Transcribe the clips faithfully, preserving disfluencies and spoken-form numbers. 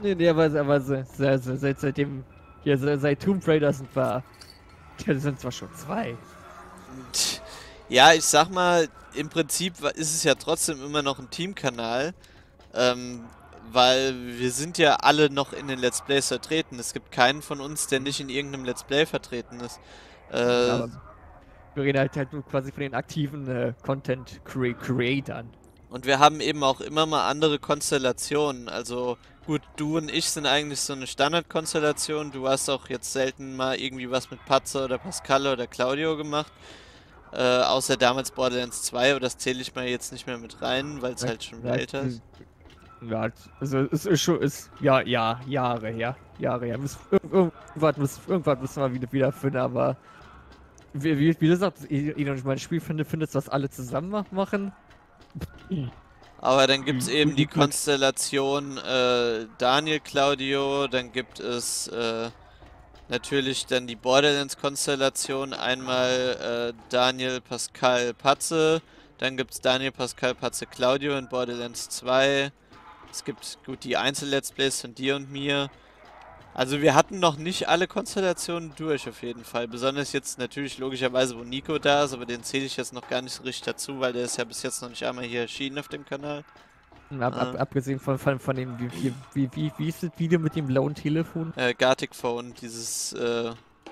Nee, nee, aber, aber se- se- se- seit, seitdem, ja, se- seit Tomb Raider sind wir, das sind zwar schon zwei. Tch, ja, ich sag mal, im Prinzip wa- ist es ja trotzdem immer noch ein Teamkanal, ähm, weil wir sind ja alle noch in den Let's Plays vertreten. Es gibt keinen von uns, der nicht in irgendeinem Let's Play vertreten ist. Ja, Äh, aber wir reden halt, halt nur quasi von den aktiven äh, Content Cre Creatern. und wir haben eben auch immer mal andere Konstellationen. Also gut, du und ich sind eigentlich so eine Standardkonstellation. Du hast auch jetzt selten mal irgendwie was mit Patze oder Pascal oder Claudio gemacht. Äh, außer damals Borderlands zwei, aber das zähle ich mal jetzt nicht mehr mit rein, weil es Ja, halt schon ja, älter ist. ja, also es ist schon, ist, ja, ja, Jahre her, Jahre her. Müssen- ir- Irgendwas müssen, irgendwas müssen wir wieder, wieder finden, aber wie, wie, wie du sagst, ich, ich mein Spiel finde, findest, was alle zusammen mach- machen. Aber dann gibt es eben Gut, die gut Glück. Konstellation äh, Daniel, Claudio, dann gibt es äh, natürlich dann die Borderlands-Konstellation. Einmal äh, Daniel, Pascal, Patze, dann gibt es Daniel, Pascal, Patze, Claudio in Borderlands zwei. Es gibt gut die Einzel-Let's Plays von dir und mir. Also wir hatten noch nicht alle Konstellationen durch auf jeden Fall. Besonders jetzt natürlich logischerweise, wo Nico da ist, aber den zähle ich jetzt noch gar nicht so richtig dazu, weil der ist ja bis jetzt noch nicht einmal hier erschienen auf dem Kanal. Ab, ab, Äh, abgesehen von, von, von dem, wie, wie, wie, wie, wie ist das Video mit dem blauen Telefon? äh, Gartic Phone, dieses äh,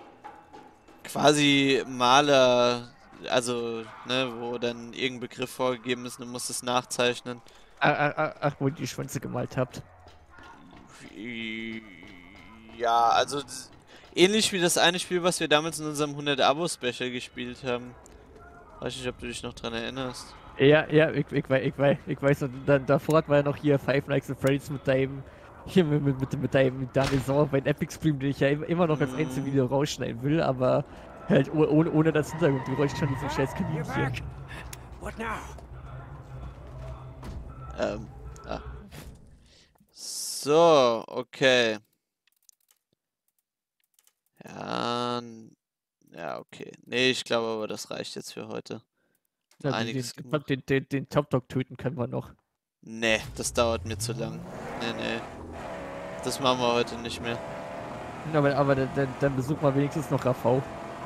quasi Maler, also, ne, wo dann irgendein Begriff vorgegeben ist und du musst es nachzeichnen. Ach, ach, ach, ach, wo ihr die Schwänze gemalt habt. Ja, also das- ähnlich wie das eine Spiel, was wir damals in unserem hundert-Abo-Special gespielt haben. Weiß nicht, ob du dich noch dran erinnerst. Ja, ja, ich, ich, wei- ich, wei- ich weiß, und dann davor hat man ja noch hier Five Nights at Freddy's mit deinem, hier mit, mit, mit, mit deinem Daniel Sauer bei Epic Stream, den ich ja im- immer noch als Mm, Einzelvideo rausschneiden will, aber halt oh- ohne, ohne das Hintergrundgeräusch von diesem scheiß You're Kaninchen. back. What now? ähm, ah. So, okay. Ja, n- ja, okay. Nee, ich glaube aber, das reicht jetzt für heute. Ja, den, Einiges den, gemacht. den, den, den Top Dog töten können wir noch. Nee, das dauert mir zu lang. Nee, nee. Das machen wir heute nicht mehr. Aber, aber dann, dann, dann besuchen wir wenigstens noch R V.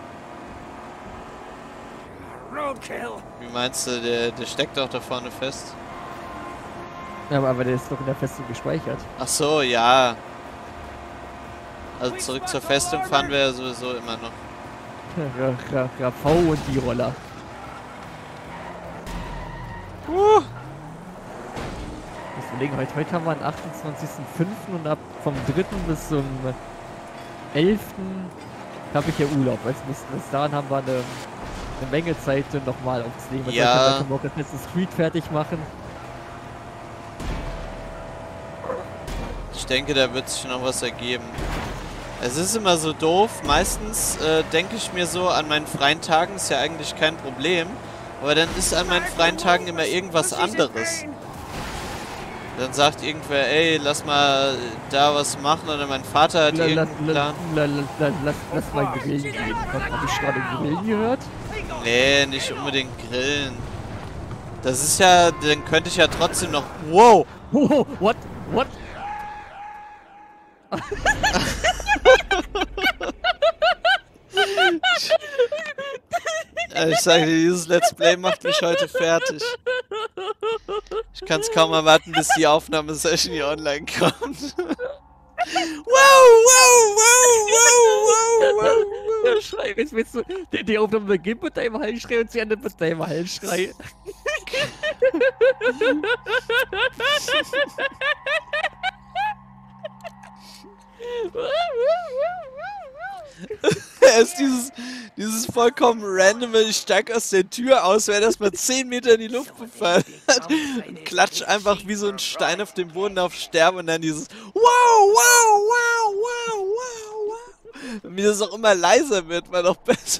Roadkill. Wie meinst du, der, der steckt doch da vorne fest? Ja, aber, aber der ist doch in der Festung gespeichert. Ach so, ja. Also zurück zur Festung fahren wir ja sowieso immer noch. R- R- R V und die Roller. Uh, Ich muss überlegen, heute, heute haben wir den achtundzwanzigsten fünften und ab vom dritten bis zum elften habe ich ja Urlaub. Also bis, bis dahin haben wir eine, eine Menge Zeit, nochmal aufzunehmen. Also Ja. ich kann auch das letzte Street fertig machen. ich denke, da wird sich noch was ergeben. Es ist immer so doof. Meistens äh, denke ich mir so, an meinen freien Tagen ist ja eigentlich kein Problem. Aber dann ist an meinen freien Tagen immer irgendwas anderes. Dann sagt irgendwer, ey, lass mal da was machen. Oder mein Vater hat La- Lass, irgendeinen la- Plan. la- la- la- lass, lass mal grillen gehen. Habe ich gerade grillen gehört? Nee, nicht unbedingt grillen. Das ist ja, dann könnte ich ja trotzdem noch... Wow! Oh, what? What? Äh, Ich sage dir, dieses Let's Play macht mich heute fertig. Ich kann es kaum erwarten, bis die Aufnahmesession hier online kommt. Wow, wow, wow, wow, wow, wow, Der wow. Schrei, jetzt willst du, die, die Aufnahme beginnt mit deinem Hallschrei und sie endet mit deinem Hallschrei. Er ist dieses, dieses vollkommen random, ich steig aus der Tür aus, werde erstmal zehn Meter in die Luft befördert und klatsch einfach wie so ein Stein auf den Boden auf Sterben und dann dieses Wow, wow, wow, wow, wow, wow. Und wie das auch immer leiser wird, war doch besser.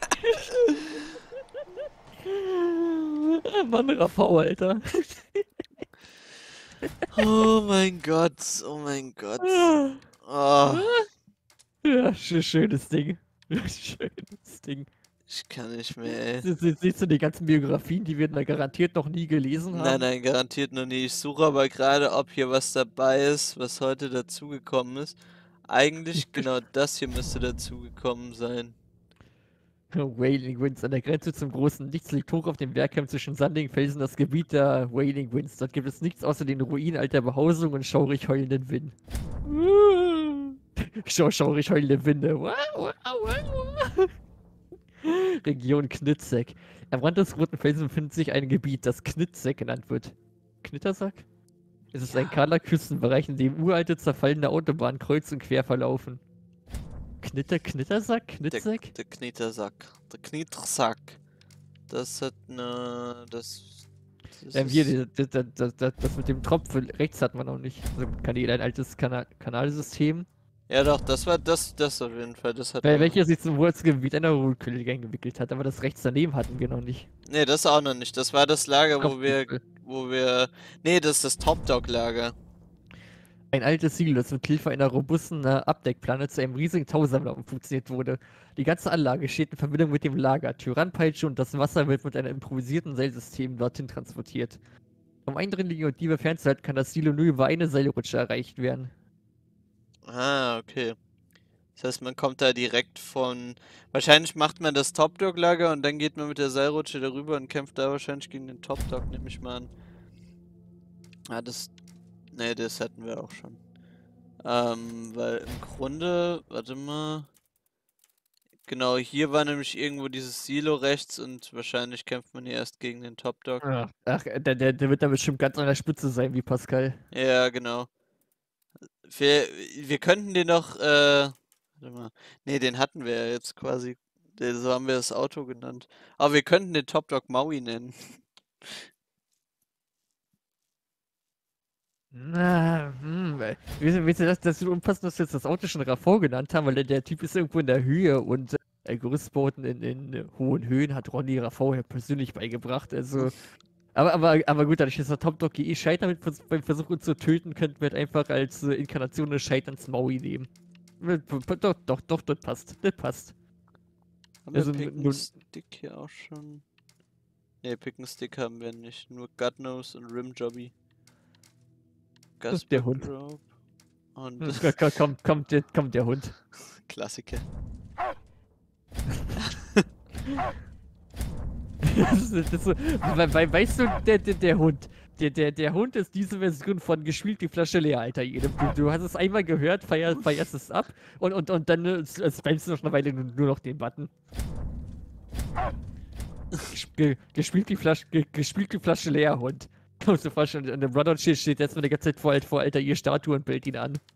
Mann, R V, Alter. Oh mein Gott, oh mein Gott. Oh. Ja, sch schönes Ding. Schönes Ding. Ich kann nicht mehr, ey. Sie- sie- Siehst du die ganzen Biografien, die wir da garantiert noch nie gelesen Nein, haben? nein, garantiert noch nie. Ich suche aber gerade, ob hier was dabei ist, was heute dazugekommen ist. Eigentlich genau das hier müsste dazugekommen sein. Wailing Winds. An der Grenze zum großen Nichts liegt hoch auf dem Bergkamm zwischen sandigen Felsen das Gebiet der Wailing Winds. Dort gibt es nichts außer den Ruinen alter Behausung und schaurig heulenden Wind. Schau, schaurig heulende Winde. Wow, wow, wow. Region Knitzek. Am Rand des roten Felsens befindet sich ein Gebiet, das Knitzek genannt wird. Knittersack? Es ist ein kahler Küstenbereich, in dem uralte, zerfallene Autobahnen kreuz und quer verlaufen. Knitter, Knittersack? Der, Knitzek? der Knittersack. Der Knittersack. Das hat ne. Das. das Ähm, hier, ist, das, das, das, das, das mit dem Tropf rechts hat man noch nicht. Also Kanal, ein altes Kana Kanalsystem. ja doch, das war das, das auf jeden Fall. Das hat Weil man- welches sich zum Wurzelgebiet einer Ruhrkönigin entwickelt hat, aber das rechts daneben hatten wir noch nicht. Nee, das auch noch nicht. Das war das Lager, wo wir. Kopfgipfel. Wo wir. Nee, das ist das Top-Dog-Lager. Ein altes Silo, das mit Hilfe einer robusten äh, Abdeckplane zu einem riesigen Tausammler umfunktioniert wurde. Die ganze Anlage steht in Verbindung mit dem Lager. Tyrannpeitsche und das Wasser wird mit einem improvisierten Seilsystem dorthin transportiert. Um Eindringlinge und Diebe fernzuhalten, kann das Silo nur über eine Seilrutsche erreicht werden. Ah, okay. Das heißt, man kommt da direkt von. Wahrscheinlich macht man das Top-Dog-Lager und dann geht man mit der Seilrutsche darüber und kämpft da wahrscheinlich gegen den Top-Dog, nehme ich mal an. Ah, das. Ne, das hatten wir auch schon. Ähm, weil im Grunde. Warte mal. Genau, hier war nämlich irgendwo dieses Silo rechts und wahrscheinlich kämpft man hier erst gegen den Top-Dog. Ach, ach der, der, der wird da bestimmt ganz an der Spitze sein wie Pascal. Ja, genau. Wir, wir könnten den noch. Äh, warte mal. Ne, den hatten wir ja jetzt quasi. Der- So haben wir das Auto genannt. Aber wir könnten den Top Dog Maui nennen. Na, hm, weil- willst du, willst du das, das ist unpassend, dass wir jetzt das Auto schon Raffort genannt haben, weil der, der Typ ist irgendwo in der Höhe und äh, Gerüstbauten in, in äh, hohen Höhen hat Ronny Raffort ja persönlich beigebracht. Also, aber, aber, aber gut, dadurch, dass der Top Dog eh scheitert mit, vers- beim Versuch uns zu töten, könnten wir halt einfach als äh, Inkarnation des Scheiterns Maui nehmen. Äh, p- p- Doch, doch, doch, das passt. Das passt. Haben Also, wir Pick nun- and Stick hier auch schon? Ne, Pick and Stick haben wir nicht. Nur Godnose und Rimjobby. Das ist der Gasper Hund. Grove Und Komm, komm, komm, kommt, der, kommt der Hund. Klassiker. Das ist, das ist so, weil, weil, weißt du, der, der, der Hund. Der, der, der Hund ist diese Version von gespielt die Flasche leer, Alter. Du, du hast es einmal gehört, feier, feierst es ab und, und, und dann äh, spammst du noch eine Weile nur, nur noch den Button. Ge, gespielt, die Flasche, ge, gespielt die Flasche leer, Hund. Kannst du dir vorstellen, an dem Brother steht, steht jetzt mal die ganze Zeit vor, vor Alter, ihr Statue und bellt ihn an.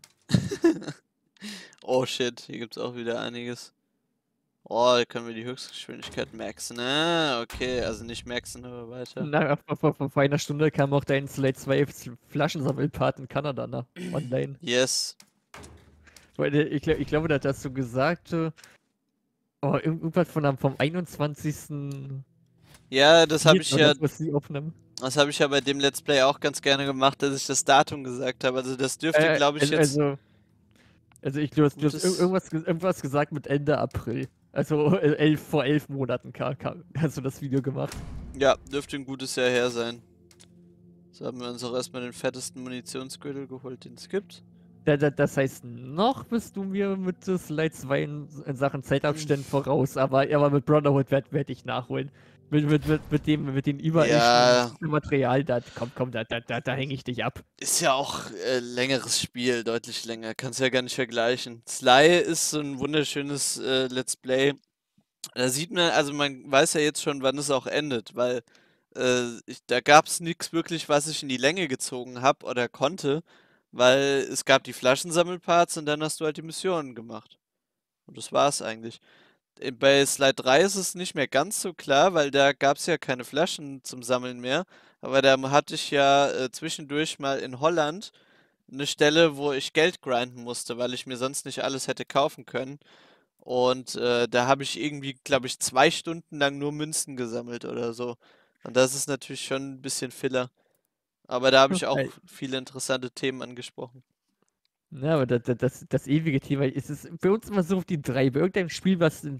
Oh shit, hier gibt's auch wieder einiges. Oh, hier können wir die Höchstgeschwindigkeit maxen. Ah, okay, also nicht maxen, aber weiter. Na, vor, vor, vor, vor einer Stunde kam auch dein Slate zwei Flaschensammelpart in Kanada, ne? Online. Yes. Weil, äh, Ich, glaub- ich glaube, da hast du gesagt, äh, oh, irgendwas von am, vom einundzwanzigsten Ja, das habe ich oder ja, so, was sie aufnahmen. das habe ich ja bei dem Let's Play auch ganz gerne gemacht, dass ich das Datum gesagt habe. Also das dürfte, Äh, glaube ich, also, jetzt. Also, also ich, du hast, du hast Gutes- ir- irgendwas, ge- irgendwas gesagt mit Ende April. Also äh, elf, vor elf Monaten kam, kam, hast du das Video gemacht. Ja, dürfte ein gutes Jahr her sein. So haben wir uns auch erstmal den fettesten Munitionsgürtel geholt, den es gibt. Da, da, das heißt, noch bist du mir mit äh, Slide zwei in, in Sachen Zeitabständen voraus, aber, aber mit Brotherhood werde werd ich nachholen. Mit, mit, mit, mit dem, mit dem überall Ja. Material, da, komm, komm, da, da, da, da hänge ich dich ab. Ist ja auch äh, längeres Spiel, deutlich länger. Kannst ja gar nicht vergleichen. Sly ist so ein wunderschönes äh, Let's Play. Da sieht man, also man weiß ja jetzt schon, wann es auch endet, weil äh, ich, da gab es nichts wirklich, was ich in die Länge gezogen habe oder konnte, weil es gab die Flaschensammelparts und dann hast du halt die Missionen gemacht. Und das war's eigentlich. Äh, Bei Slide drei ist es nicht mehr ganz so klar, weil da gab es ja keine Flaschen zum Sammeln mehr. Aber da hatte ich ja äh, zwischendurch mal in Holland eine Stelle, wo ich Geld grinden musste, weil ich mir sonst nicht alles hätte kaufen können. Und äh, da habe ich irgendwie, glaube ich, zwei Stunden lang nur Münzen gesammelt oder so. Und das ist natürlich schon ein bisschen Filler. Aber da habe ich auch Ey. viele interessante Themen angesprochen. Ja, aber das, das, das ewige Thema ist es bei uns immer so auf die drei. Bei irgendeinem Spiel, was in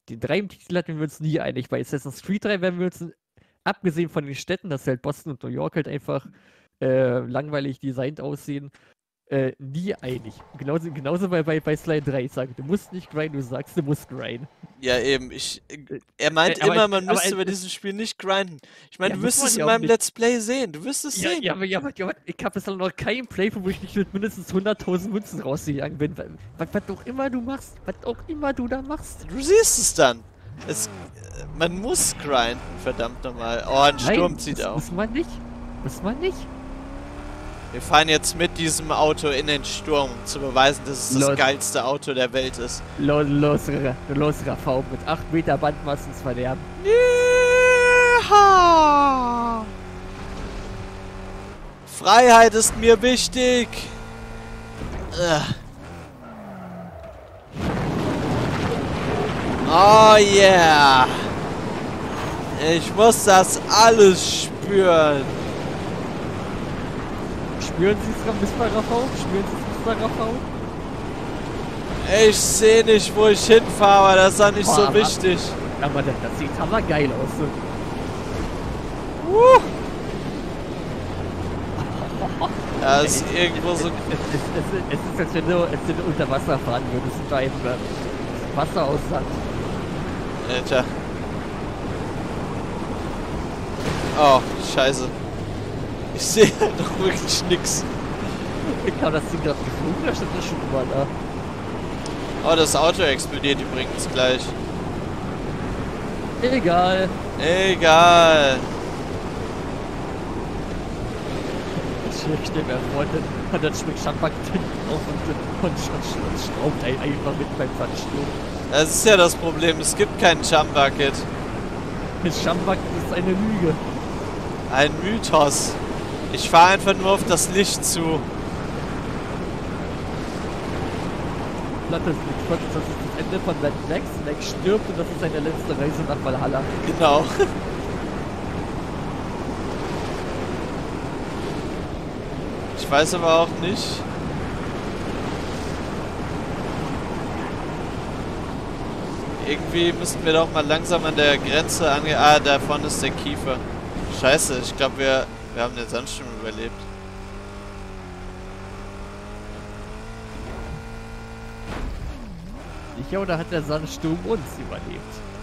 den drei im Titel hatten wir uns nie einig. Bei Assassin's Creed drei werden wir uns, abgesehen von den Städten, dass halt Boston und New York halt einfach äh, langweilig designt aussehen, äh, nie einig. Genauso, genauso bei, bei, bei Sly drei. Ich sage, du musst nicht grinden, du sagst, du musst grinden. Ja, eben. Ich, er meint Äh, aber immer, es- man aber müsste es- bei diesem Spiel nicht grinden. Ich meine, Ja, du muss wirst man es in ja auch meinem nicht. Let's Play sehen. Du wirst es Ja, sehen. ja, aber, ja, aber, ja, aber ich habe bislang noch keinen Playthrough, wo ich nicht mit mindestens hunderttausend Münzen rausgegangen bin. Was, was auch immer du machst, was auch immer du da machst. Du siehst es dann. Es, äh, man muss grinden, verdammt nochmal. Oh, ein Sturm Nein, zieht das auf. muss man nicht. Muss man nicht. Wir fahren jetzt mit diesem Auto in den Sturm, um zu beweisen, dass es das Los. geilste Auto der Welt ist. Los, los, Ra- los Rafał, mit acht Meter Bandmassensverderben. Yeehaw! Freiheit ist mir wichtig. Ugh. Oh yeah! Ich muss das alles spüren. Spüren Sie es, Mister Rafał? Spüren Sie es, Mister Rafał? Ich sehe nicht, wo ich hinfahre, aber das ist doch nicht Oh, so aber- wichtig. Aber das, das sieht hammergeil aus. So. Uh. Ja, ist irgendwo so. Es, es, es, es ist, als wenn du, als wenn du unter Wasser fahren würdest. Da eben äh, Wasser aus Sand. Alter. Oh, scheiße. Ich sehe halt noch wirklich nix. Ich habe das Ding gerade geflogen, da stand das schon immer da. Oh, das Auto explodiert übrigens gleich. Egal. Egal. Ich stelle mir vor, dann hat das schmeckt Schandback drauf und, und, und, und, und schraubt ein- einfach mit beim Sandsturm. Das ist ja das Problem, es gibt keinen Jump Bucket. Mit Schandback ist eine Lüge. Ein Mythos. Ich fahre einfach nur auf das Licht zu. Platte ist nichts. Das ist das Ende von Mad Max. Max stirbt und das ist seine letzte Reise nach Valhalla. Genau. Ich weiß aber auch nicht. Irgendwie müssten wir doch mal langsam an der Grenze ange... Ah, da vorne ist der Kiefer. Scheiße, ich glaube, wir, wir haben den Sandsturm überlebt. Sicher, oder hat der Sandsturm uns überlebt?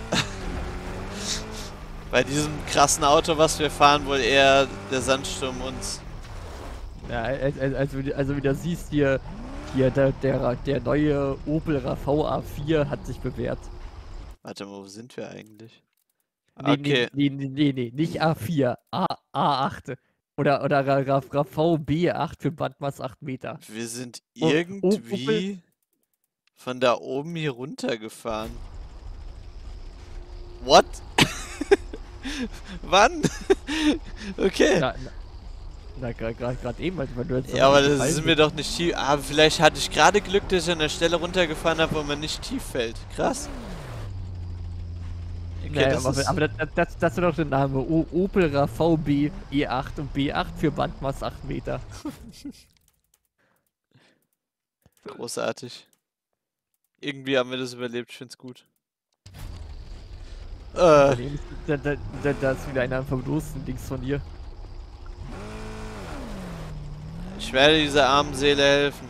Bei diesem krassen Auto, was wir fahren, wohl eher der Sandsturm uns. Ja, also, also, also wie du siehst, hier, hier der, der, der neue Opel Rafał A vier hat sich bewährt. Warte mal, wo sind wir eigentlich? Nee, Okay. nee, nee, nee, nee, nicht A vier, A, A8. Oder, oder Ra- Ra- Rafał B acht für Bandmaß acht Meter. Wir sind Oh, oh, irgendwie von da oben hier runtergefahren. What? Wann? Okay. Na, na, na gerade eben, als wenn du jetzt... Ja, aber so das gefallen sind wir doch nicht tief. Ah, vielleicht hatte ich gerade Glück, dass ich an der Stelle runtergefahren habe, wo man nicht tief fällt. Krass. Okay, Naja, das aber, ist aber das, das, das ist doch der Name. O, Opel Rafał B E acht und B acht für Bandmaß acht Meter. großartig. Irgendwie haben wir das überlebt, ich find's gut. Äh, Da, da, da, da ist wieder einer vom Losen links von dir. ich werde dieser armen Seele helfen.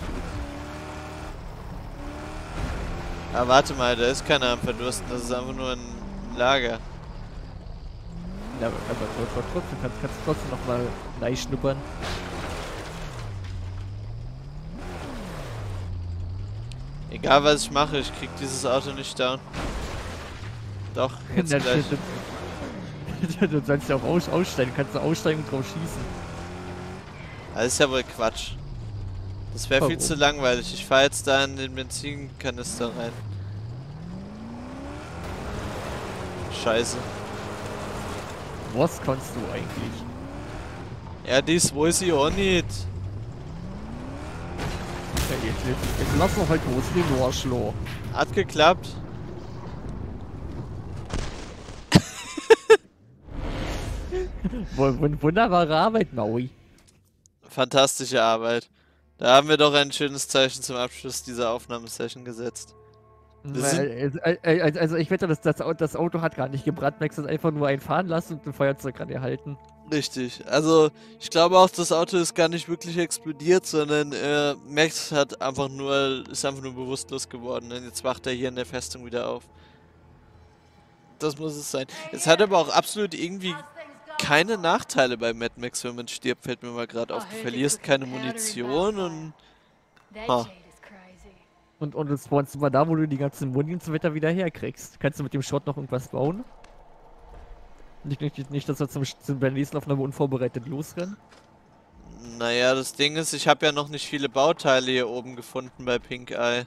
Ah, warte mal, da ist keiner am Verdursten, das ist einfach nur ein Lager. Ja, aber, aber tr- tr- trotzdem kannst, kannst du trotzdem nochmal reinschnuppern. Egal was ich mache, ich krieg dieses Auto nicht down. Doch, jetzt Ja, gleich. du, du sollst ja auch aus, aussteigen, kannst du aussteigen und drauf schießen. Das ist ja wohl Quatsch. Das wäre viel Warum? zu langweilig. Ich fahre jetzt da in den Benzinkanister rein. Scheiße. Was kannst du eigentlich? Ja, dies weiß ich auch nicht. Ja, jetzt, jetzt, jetzt lass noch halt los den Arschloch. Hat geklappt. Wun- wun- Wunderbare Arbeit, Maui. Fantastische Arbeit. Da haben wir doch ein schönes Zeichen zum Abschluss dieser Aufnahmesession gesetzt. Wir sind- Also, also, also ich wette, das, das, Au- das Auto hat gar nicht gebrannt. Max hat einfach nur einen fahren lassen und ein Feuerzeug rangehalten. Richtig. Also, ich glaube auch, das Auto ist gar nicht wirklich explodiert, sondern äh, Max hat einfach nur, ist einfach nur bewusstlos geworden. Und jetzt wacht er hier in der Festung wieder auf. Das muss es sein. Es hat aber auch absolut irgendwie keine Nachteile bei Mad Max, wenn man stirbt, fällt mir mal gerade auf. Du verlierst keine Munition und... Ha. Und, und es spawnst immer da, wo du die ganzen Muni und so weiter wieder herkriegst. Kannst du mit dem Shot noch irgendwas bauen? Nicht, nicht, nicht dass wir zum, zum beim nächsten Aufnahme unvorbereitet losrennen? Naja, das Ding ist, ich habe ja noch nicht viele Bauteile hier oben gefunden bei Pink Eye.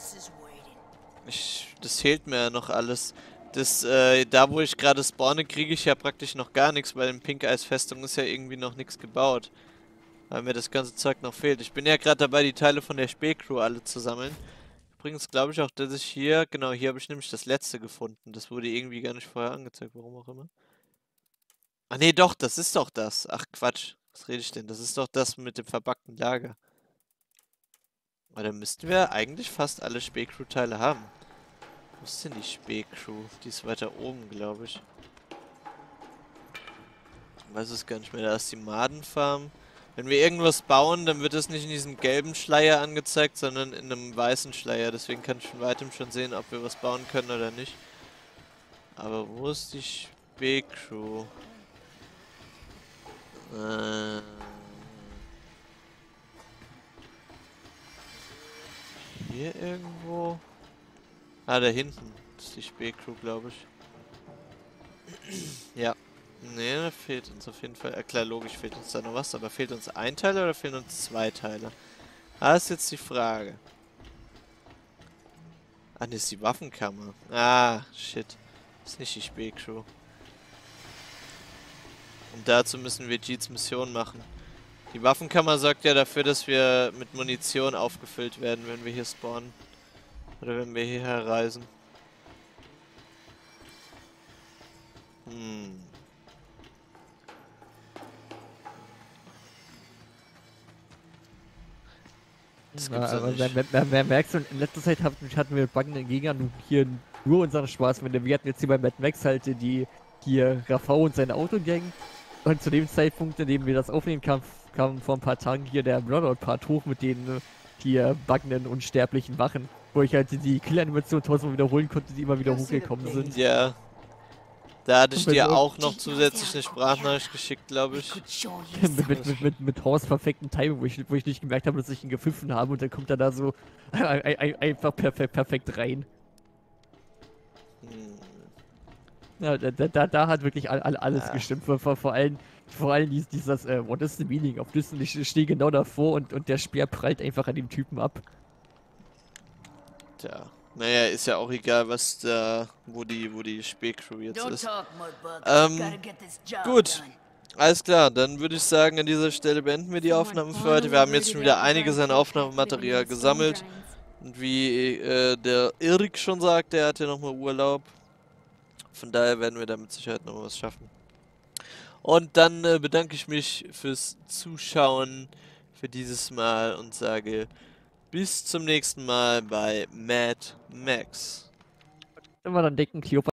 Ich, das fehlt mir ja noch alles. Das, äh, da wo ich gerade spawne, kriege ich ja praktisch noch gar nichts, weil in Pink Eyes Festung ist ja irgendwie noch nichts gebaut. Weil mir das ganze Zeug noch fehlt. Ich bin ja gerade dabei, die Teile von der Spähcrew alle zu sammeln. Übrigens glaube ich auch, dass ich hier, genau, hier habe ich nämlich das letzte gefunden. Das wurde irgendwie gar nicht vorher angezeigt, warum auch immer. Ah nee, doch, das ist doch das. Ach Quatsch, was rede ich denn? Das ist doch das mit dem verpackten Lager. Aber dann müssten wir eigentlich fast alle Spähcrew-Teile haben. Wo ist denn die Spähcrew? Die ist weiter oben, glaube ich. Ich weiß es gar nicht mehr. Da ist die Madenfarm. Wenn wir irgendwas bauen, dann wird es nicht in diesem gelben Schleier angezeigt, sondern in einem weißen Schleier. Deswegen kann ich von weitem schon sehen, ob wir was bauen können oder nicht. Aber wo ist die Spähcrew? Äh... Hier irgendwo? Ah, da hinten. Das ist die Spähcrew, glaube ich. Ja. Ne, da fehlt uns auf jeden Fall. Ja, klar, logisch fehlt uns da noch was, aber fehlt uns ein Teil oder fehlen uns zwei Teile? Ah, ist jetzt die Frage. Ah, ne, ist die Waffenkammer. Ah, shit. Ist nicht die Spähcrew. Und dazu müssen wir Jeets Mission machen. Die Waffenkammer sorgt ja dafür, dass wir mit Munition aufgefüllt werden, wenn wir hier spawnen. Oder wenn wir hierher reisen. Hm. Das Na, gibt's ja aber nicht. wer, wer, wer merkst du, in letzter Zeit hatten, hatten wir Baggen Gegner nun hier nur unseren Spaß. Wenn wir hatten jetzt hier bei Mad Max halt die hier Rafał und seine Autogang. Und zu dem Zeitpunkt, in dem wir das aufnehmen, kam, kam vor ein paar Tagen hier der Bloodhound-Part hoch mit den äh, hier baggenden unsterblichen Wachen. Wo ich halt die Kill-Animation tausendmal wiederholen konnte, die immer wieder hochgekommen sind. Ja. Da hatte ich Und dir so- auch noch zusätzlich eine Sprachnachricht geschickt, glaube ich. mit, mit, mit, mit, mit Horst perfekten Timing, wo ich, wo ich nicht gemerkt habe, dass ich ihn gepfiffen habe und dann kommt er da so ein, ein, einfach perfekt, perfekt rein. Hm. Ja, da, da, da hat wirklich all, all, alles Ja. gestimmt. Vor, vor, vor allem, vor allem dies, dieses, äh, what is the meaning of this? Und ich stehe genau davor und, und der Speer prallt einfach an dem Typen ab. Tja. Naja, ist ja auch egal, was da, wo die, wo die Spähcrew jetzt Don't ist. talk, Mudbug. Ähm, Gotta get this job gut. done. Alles klar, dann würde ich sagen, an dieser Stelle beenden wir die Aufnahmen für heute. Wir haben jetzt schon wieder einiges an Aufnahmematerial gesammelt. Und wie äh, der Erik schon sagt, der hat ja nochmal Urlaub. Von daher werden wir da mit Sicherheit noch was schaffen. Und dann äh, bedanke ich mich fürs Zuschauen für dieses Mal und sage bis zum nächsten Mal bei Mad Max. Wenn wir dann denken, Cleopatra